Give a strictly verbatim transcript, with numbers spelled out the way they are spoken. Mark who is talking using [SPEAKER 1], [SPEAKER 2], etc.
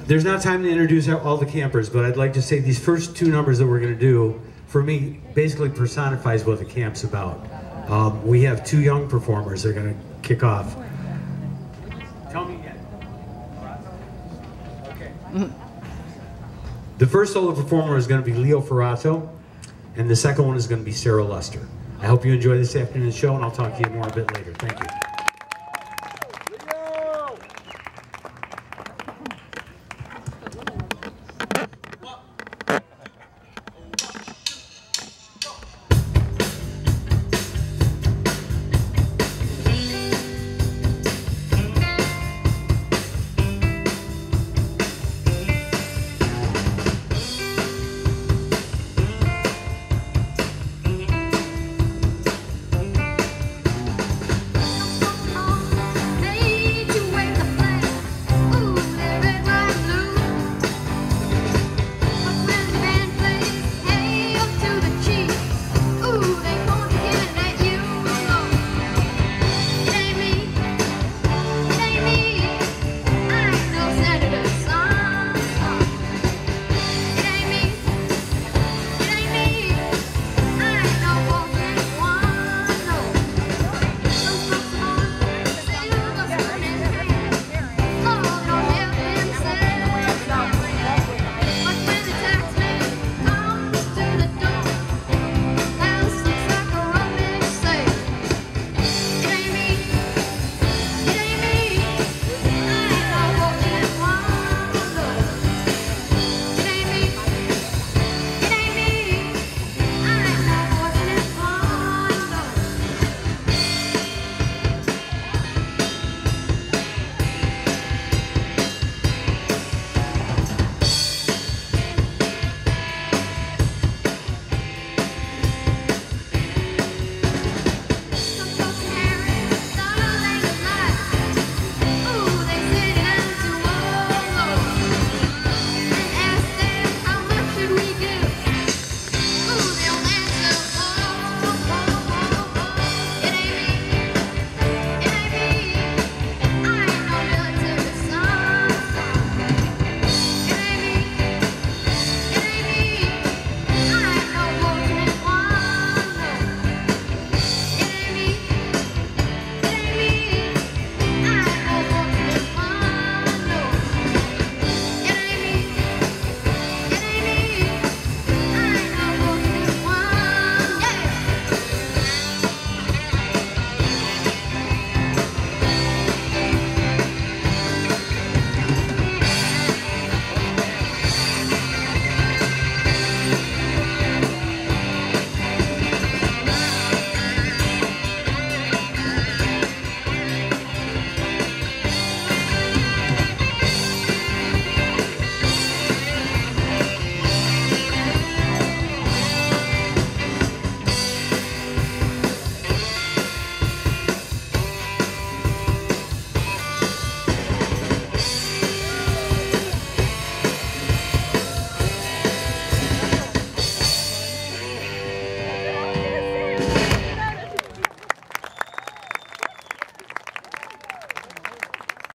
[SPEAKER 1] there's not time to introduce all the campers, but I'd like to say these first two numbers that we're going to do, for me, basically personifies what the camp's about. Um, we have two young performers that are going to kick off. Tell me again. Okay. The first solo performer is going to be Leo Ferrato, and the second one is going to be Sarah Luster. I hope you enjoy this afternoon's show, and I'll talk to you more a bit later. Thank you.